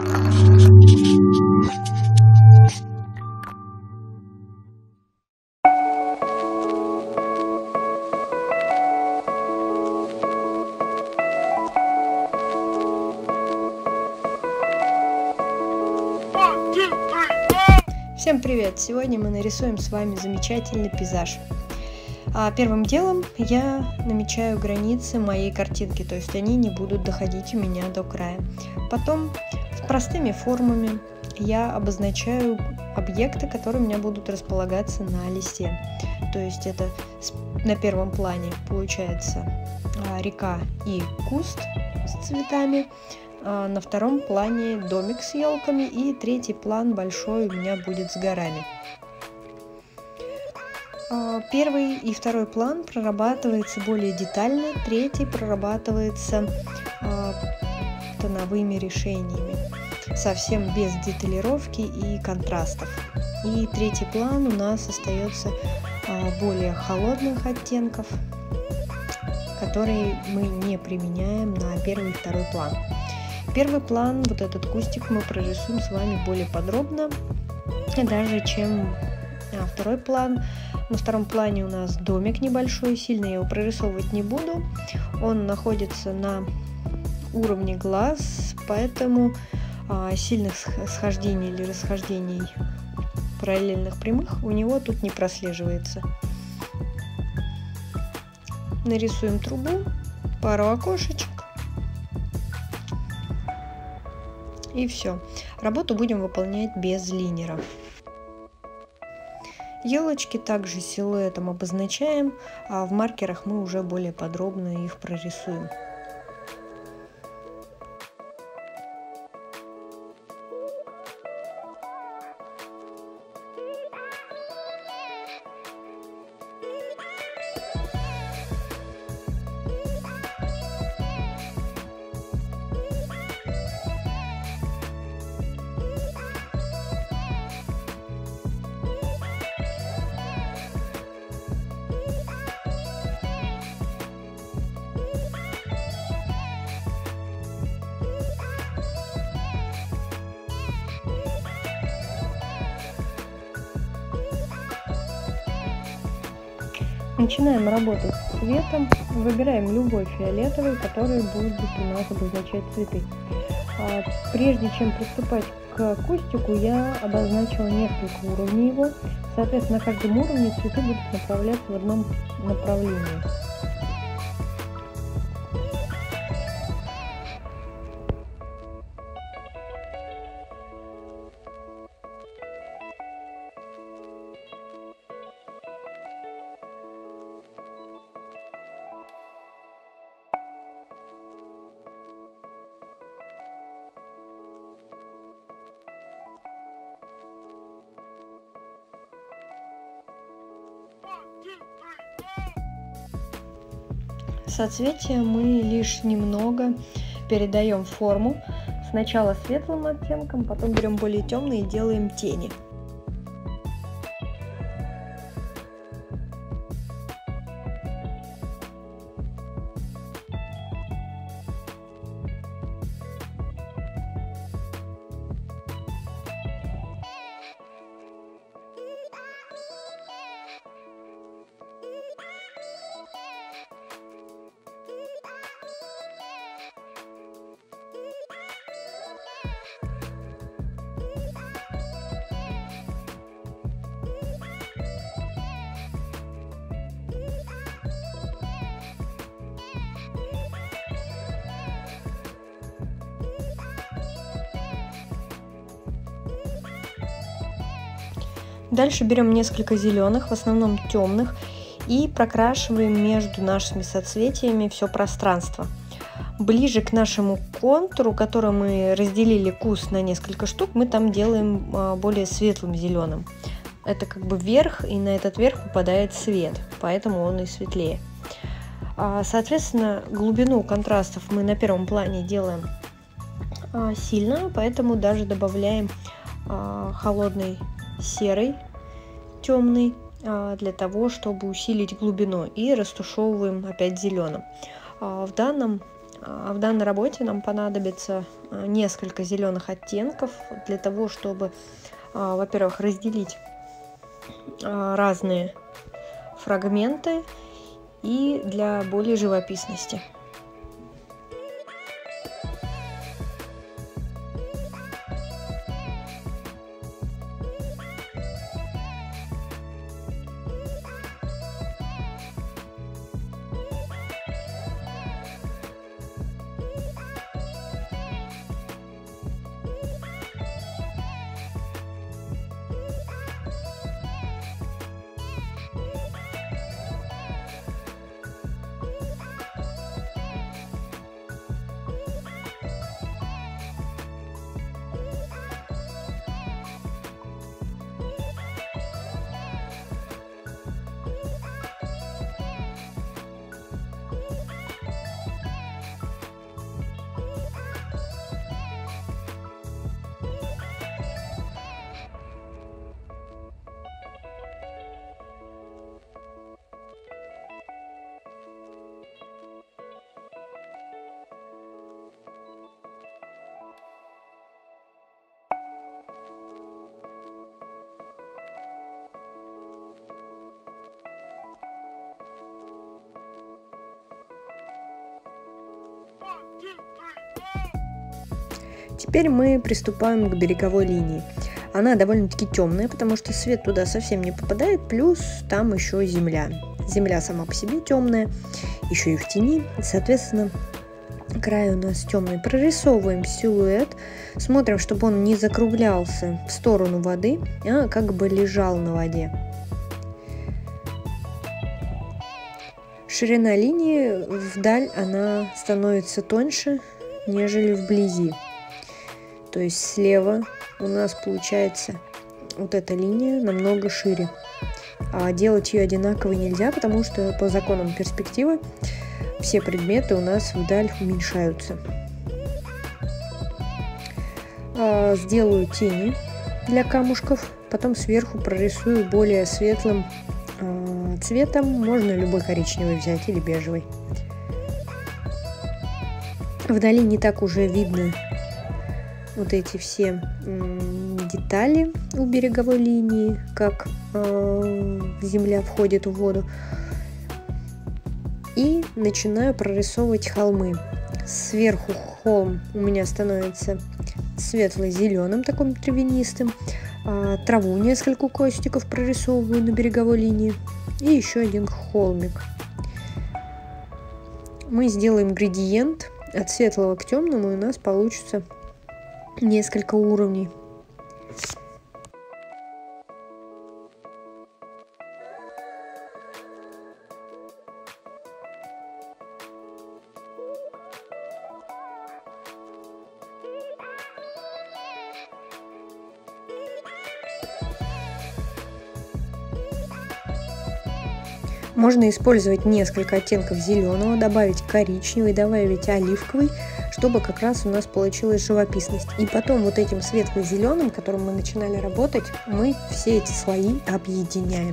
Всем привет! Сегодня мы нарисуем с вами замечательный пейзаж. Первым делом я намечаю границы моей картинки, то есть они не будут доходить у меня до края. Потом с простыми формами я обозначаю объекты, которые у меня будут располагаться на листе. То есть это на первом плане получается река и куст с цветами. На втором плане домик с елками, и третий план большой у меня будет с горами. Первый и второй план прорабатывается более детально, третий прорабатывается тоновыми решениями, совсем без деталировки и контрастов. И третий план у нас остается более холодных оттенков, которые мы не применяем на первый и второй план. Первый план, вот этот кустик, мы прорисуем с вами более подробно, даже чем второй план. На втором плане у нас домик небольшой, сильно я его прорисовывать не буду. Он находится на уровне глаз, поэтому сильных схождений или расхождений параллельных прямых у него тут не прослеживается. Нарисуем трубу, пару окошечек. И все. Работу будем выполнять без линеров. Елочки также силуэтом обозначаем, а в маркерах мы уже более подробно их прорисуем. Начинаем работать с цветом, выбираем любой фиолетовый, который будет у нас обозначать цветы. Прежде чем приступать к кустику, я обозначила несколько уровней его. Соответственно, на каждом уровне цветы будут направляться в одном направлении. Соцветия мы лишь немного передаем форму. Сначала светлым оттенком, потом берем более темный и делаем тени. Дальше берем несколько зеленых, в основном темных, и прокрашиваем между нашими соцветиями все пространство. Ближе к нашему контуру, который мы разделили куст на несколько штук, мы там делаем более светлым зеленым. Это как бы верх, и на этот верх попадает свет, поэтому он и светлее. Соответственно, глубину контрастов мы на первом плане делаем сильно, поэтому даже добавляем холодный серый, темный, для того, чтобы усилить глубину, и растушевываем опять зеленым. В данном В данной работе нам понадобится несколько зеленых оттенков для того, чтобы, во-первых, разделить разные фрагменты и для более живописности. Теперь мы приступаем к береговой линии. Она довольно-таки темная, потому что свет туда совсем не попадает, плюс там еще земля. Земля сама по себе темная, еще и в тени, соответственно, край у нас темный. Прорисовываем силуэт, смотрим, чтобы он не закруглялся в сторону воды, а как бы лежал на воде. Ширина линии вдаль она становится тоньше, нежели вблизи. То есть слева у нас получается вот эта линия намного шире. А делать ее одинаковой нельзя, потому что по законам перспективы все предметы у нас вдаль уменьшаются. Сделаю тени для камушков, потом сверху прорисую более светлым цветом. Можно любой коричневый взять или бежевый. Вдали не так уже видно вот эти все детали у береговой линии, как земля входит в воду. И начинаю прорисовывать холмы. Сверху холм у меня становится светло-зеленым, таким травянистым. Траву несколько кустиков прорисовываю на береговой линии. И еще один холмик. Мы сделаем градиент от светлого к темному, и у нас получится несколько уровней. Можно использовать несколько оттенков зеленого, добавить коричневый, добавить оливковый, чтобы как раз у нас получилась живописность. И потом вот этим светло-зеленым, которым мы начинали работать, мы все эти слои объединяем.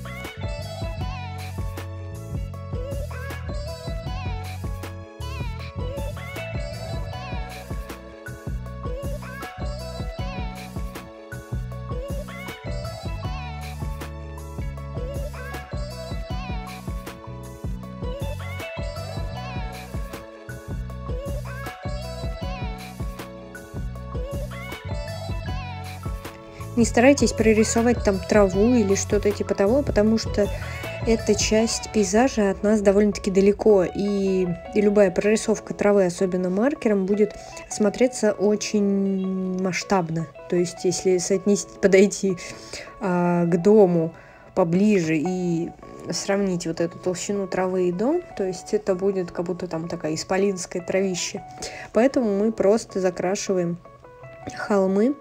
Не старайтесь прорисовать там траву или что-то типа того, потому что эта часть пейзажа от нас довольно-таки далеко, и любая прорисовка травы, особенно маркером, будет смотреться очень масштабно. То есть, если подойти к дому поближе и сравнить вот эту толщину травы и дом, то есть это будет как будто там такая исполинская травища. Поэтому мы просто закрашиваем холмы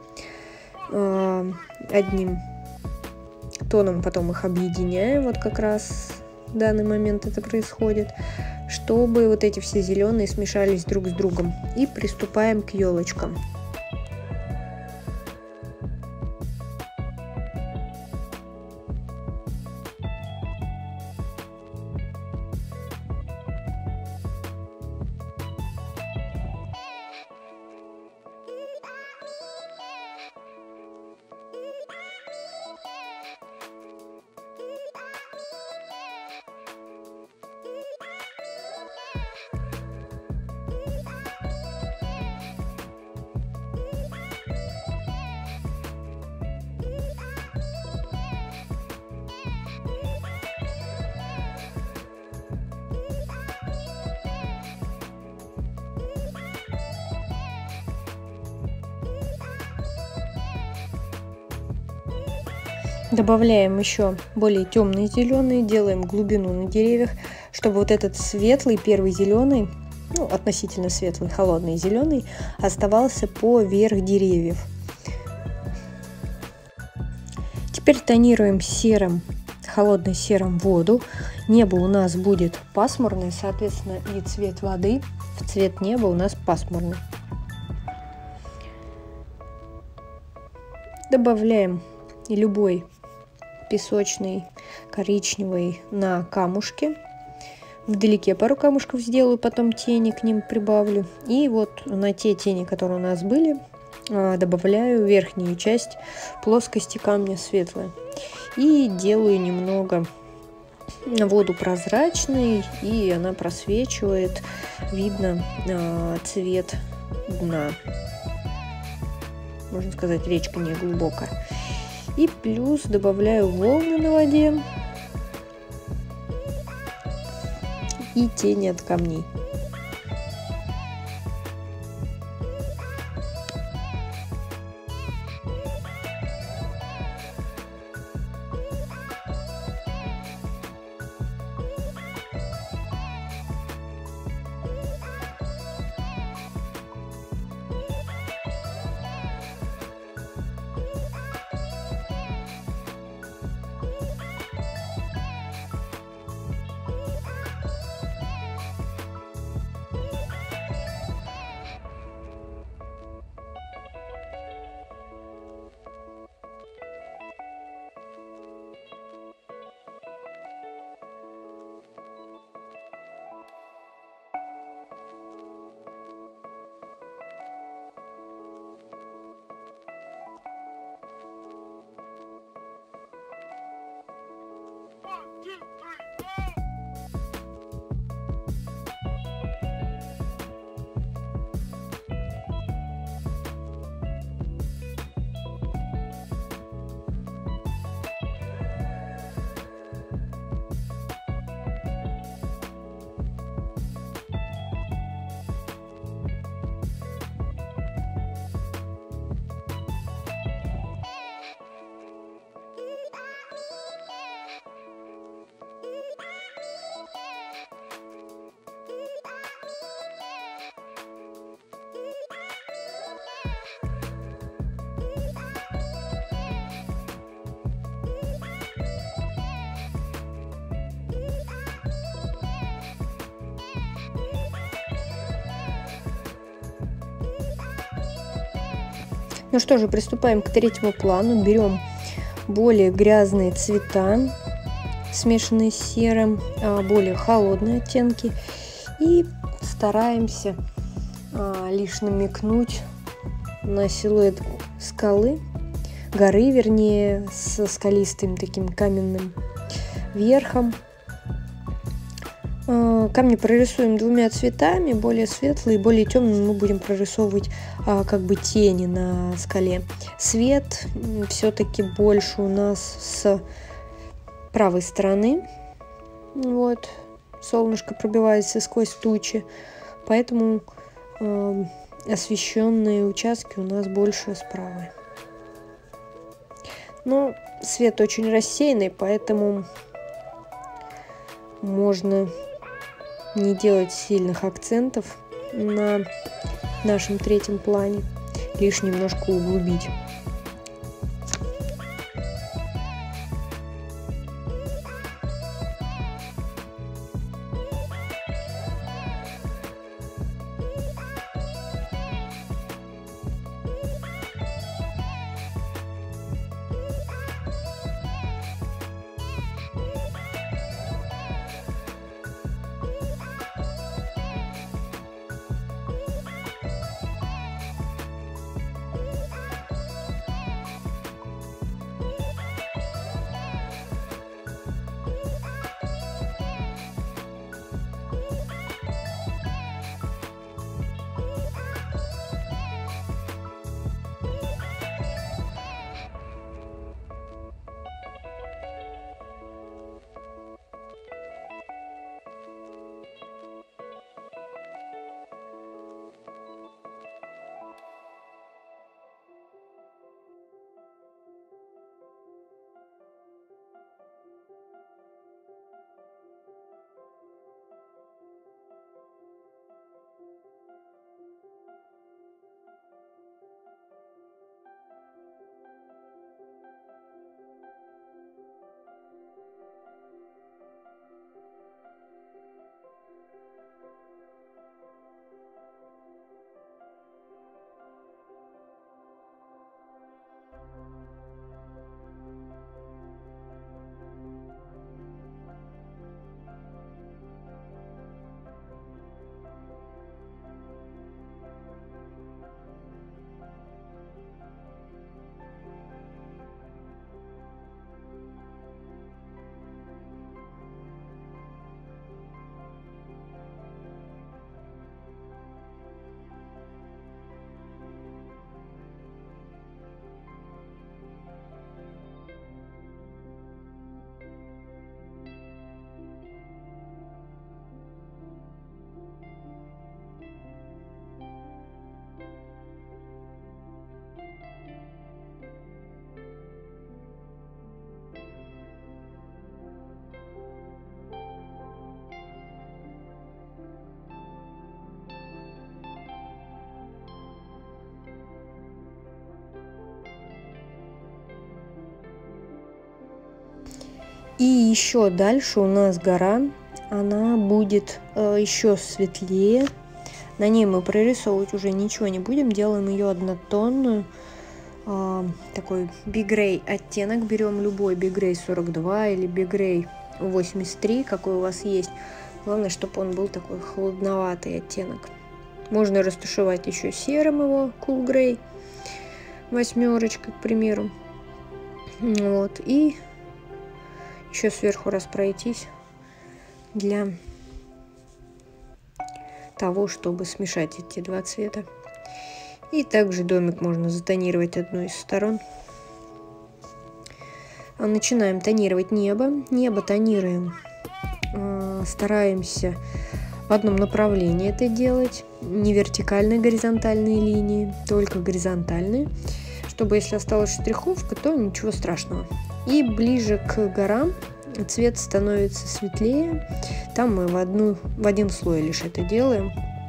одним тоном, потом их объединяем, вот как раз в данный момент это происходит, чтобы вот эти все зеленые смешались друг с другом. И приступаем к елочкам. Добавляем еще более темные зеленые, делаем глубину на деревьях, чтобы вот этот светлый первый зеленый, ну, относительно светлый, холодный зеленый, оставался поверх деревьев. Теперь тонируем серым, холодно-серым воду. Небо у нас будет пасмурное, соответственно, и цвет воды в цвет неба у нас пасмурный. Добавляем любой песочный, коричневый на камушке. Вдалеке пару камушков сделаю, потом тени к ним прибавлю. И вот на те тени, которые у нас были, добавляю верхнюю часть плоскости камня светлой. И делаю немного воду прозрачной, и она просвечивает, видно цвет дна. Можно сказать, речка не глубокая. И плюс добавляю волны на воде и тени от камней. Ну что же, приступаем к третьему плану. Берем более грязные цвета, смешанные с серым, более холодные оттенки. И стараемся лишь намекнуть на силуэт скалы, горы, вернее, со скалистым таким каменным верхом. Камни прорисуем двумя цветами, более светлые, более темные мы будем прорисовывать как бы тени на скале. Свет все-таки больше у нас с правой стороны. Вот, солнышко пробивается сквозь тучи, поэтому освещенные участки у нас больше справа. Но свет очень рассеянный, поэтому можно не делать сильных акцентов на нашем третьем плане, лишь немножко углубить. И еще дальше у нас гора, она будет еще светлее. На ней мы прорисовывать уже ничего не будем, делаем ее однотонную. Такой Big Gray оттенок, берем любой Big Gray 42 или Big Gray 83, какой у вас есть. Главное, чтобы он был такой холодноватый оттенок. Можно растушевать еще серым его, Cool Gray, 8, к примеру. Вот, и еще сверху раз пройтись для того, чтобы смешать эти два цвета. И также домик можно затонировать одну из сторон. Начинаем тонировать небо. Небо тонируем, стараемся в одном направлении это делать. Не вертикальные, горизонтальные линии, только горизонтальные. Чтобы если осталась штриховка, то ничего страшного. И ближе к горам цвет становится светлее. Там мы в один слой лишь это делаем.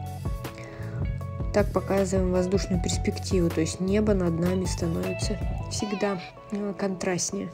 Так показываем воздушную перспективу, то есть небо над нами становится всегда контрастнее.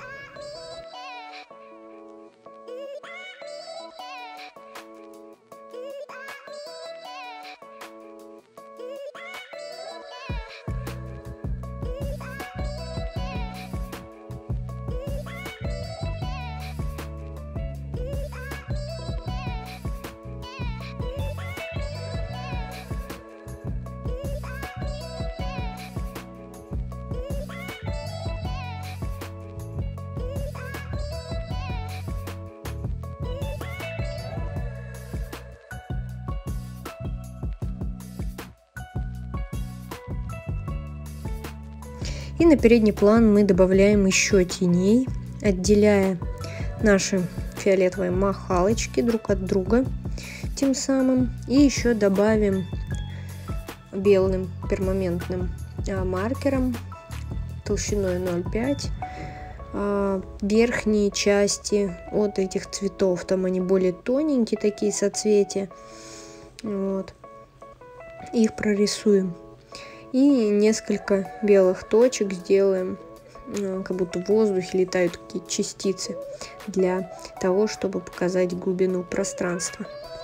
И на передний план мы добавляем еще теней, отделяя наши фиолетовые махалочки друг от друга тем самым. И еще добавим белым перманентным маркером толщиной 0,5 верхние части от этих цветов. Там они более тоненькие, такие соцветия. Вот. Их прорисуем. И несколько белых точек сделаем, как будто в воздухе летают какие-то частицы, для того, чтобы показать глубину пространства.